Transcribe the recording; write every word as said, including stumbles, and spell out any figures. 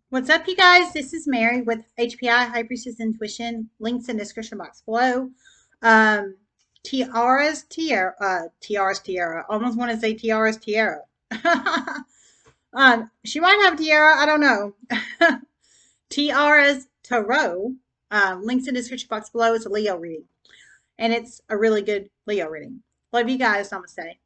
What's up, you guys? This is Mary with H P I, High Priestess Intuition. Links in the description box below. Um, Tiara's Tiara, uh, Tiara's Tiara. Almost want to say Tiara's Tiara. um, she might have Tiara. I don't know. Tiara's Tarot. Um, links in the description box below. It's a Leo reading, and it's a really good Leo reading. Love you guys. Namaste.